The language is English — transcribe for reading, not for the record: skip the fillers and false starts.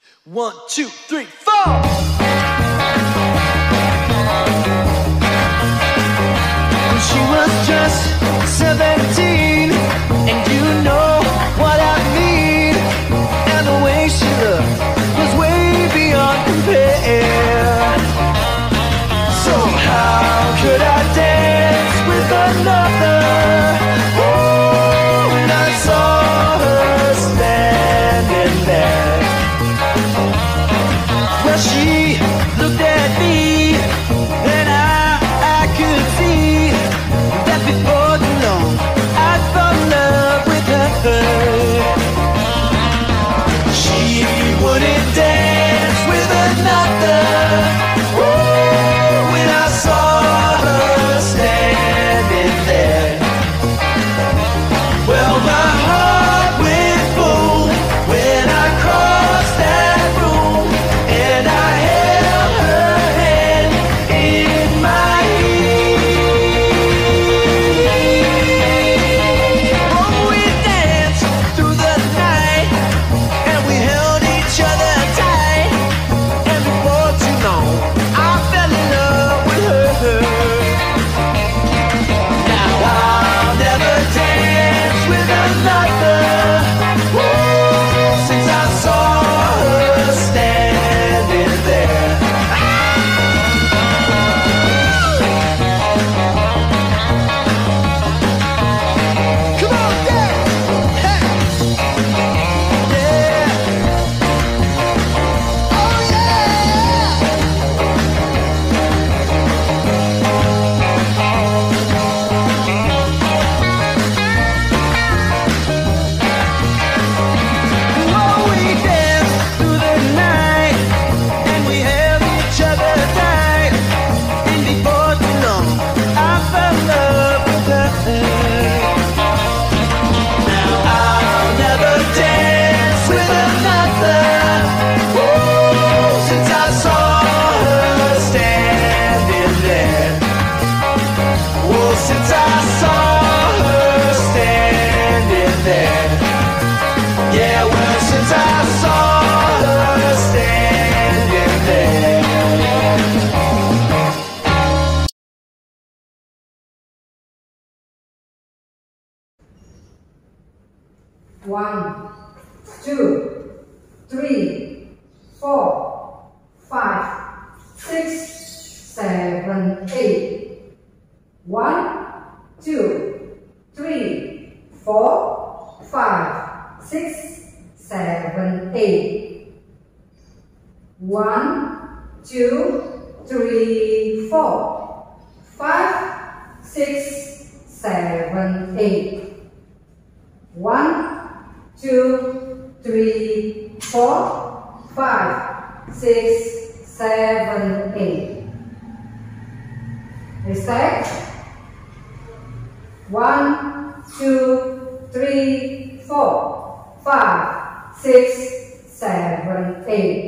1, 2, 3, 4. She was just 17, and you know what I mean. And the way she looked was way beyond compare. So how could I dance with another? Oh, when I saw her standing there. Well, she looked at me, and I could see that before too long I'd fall in love with her. She wouldn't dance with another. Ooh, when I saw her standing there. Well, my heart went boom when I crossed that room, and I held her hand in my One, two, three, four, five, six, seven, eight. 1, 2, 3, 4, 5, 6, 7, 8. 1, 2, 3, 4, 5, 6, 7, 8. 1, 2, 3, 4, 5, 6, 7, 8. Respect. 1, 2, 3, 4, 5, 6, 7, 8.